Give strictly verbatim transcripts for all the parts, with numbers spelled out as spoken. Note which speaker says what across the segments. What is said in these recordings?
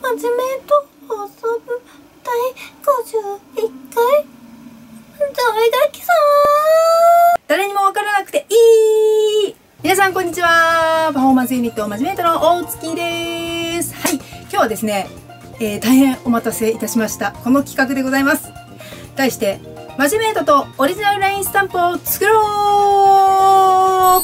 Speaker 1: 真面目と遊ぶ第ごじゅういっかい大垣さん。誰にもわからなくていい。皆さんこんにちは。パフォーマンスユニット真面目との大月です。はい、今日はですね、えー、大変お待たせいたしました。この企画でございます。題して真面目とオリジナルラインスタンプを作ろう。はい、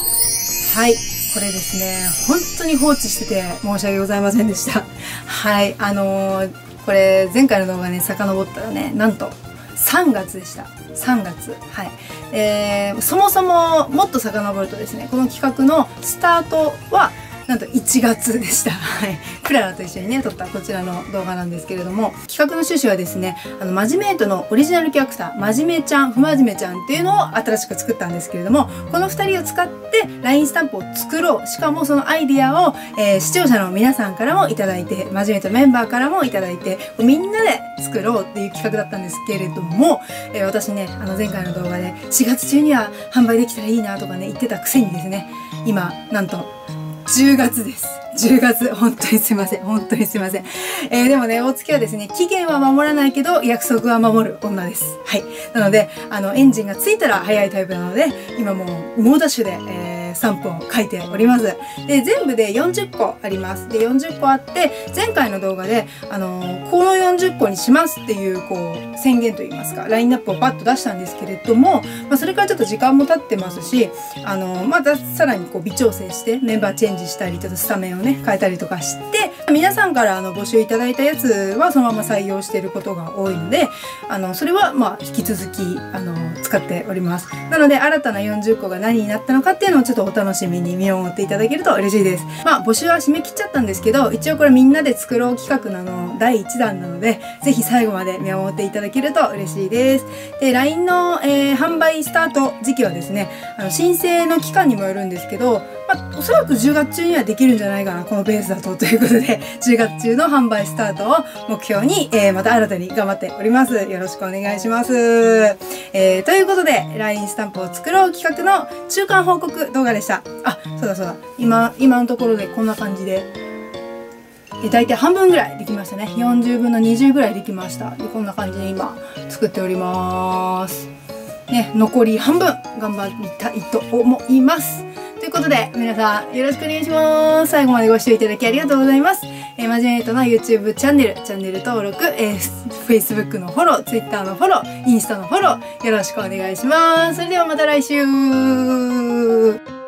Speaker 1: これですね、本当に放置してて申し訳ございませんでした。はい、あのー、これ前回の動画ね、遡ったらね、なんとさんがつでした。さんがつ。はい。えー、そもそももっと遡るとですね、この企画のスタートはなんといちがつでした。はい。クララと一緒にね、撮ったこちらの動画なんですけれども、企画の趣旨はですね、あの、真面目とのオリジナルキャラクター、真面目ちゃん、不真面目ちゃんっていうのを新しく作ったんですけれども、このふたりを使って ライン スタンプを作ろう。しかもそのアイディアを、えー、視聴者の皆さんからもいただいて、真面目とメンバーからもいただいて、みんなで作ろうっていう企画だったんですけれども、えー、私ね、あの前回の動画でしがつ中には販売できたらいいなとかね、言ってたくせにですね、今、なんと、じゅうがつです。じゅうがつ。本当にすいません。本当にすいません。えー、でもね、大月はですね、期限は守らないけど、約束は守る女です。はい。なので、あの、エンジンがついたら早いタイプなので、今もう、猛ダッシュで、えー、スタンプを書いております。で、全部でよんじゅっこあります。で、よんじゅっこあって、前回の動画で、あのー、このよんじゅっこにしますっていう、こう、宣言といいますか、ラインナップをパッと出したんですけれども、まあ、それからちょっと時間も経ってますし、あのー、またさらにこう、微調整して、メンバーチェンジしたり、ちょっとスタメンをね、変えたりとかして、皆さんからあの募集いただいたやつはそのまま採用していることが多いので、あの、それはまあ引き続き、あの、使っております。なので、新たなよんじゅっこが何になったのかっていうのをちょっとお楽しみに見守っていただけると嬉しいです。まあ、募集は締め切っちゃったんですけど、一応これみんなで作ろう企画なの、だいいちだんなので、ぜひ最後まで見守っていただけると嬉しいです。で、ライン の、えー、販売スタート時期はですね、あの、申請の期間にもよるんですけど、まあ、おそらくじゅうがつ中にはできるんじゃないかな、このペースだと。ということで、じゅうがつ中の販売スタートを目標に、えー、また新たに頑張っております。よろしくお願いします。えー、ということで、ライン スタンプを作ろう企画の中間報告動画でした。あ、そうだそうだ。今、今のところでこんな感じで、えー、大体半分ぐらいできましたね。よんじゅうぶんのにじゅうぐらいできました。で、こんな感じで今、作っております。ね、残り半分頑張りたいと思います。ということで、皆さんよろしくお願いします。最後までご視聴いただきありがとうございます。えー、真面目との YouTube チャンネル、チャンネル登録、えー、Facebook のフォロー、Twitter のフォロー、インスタのフォロー、よろしくお願いします。それではまた来週。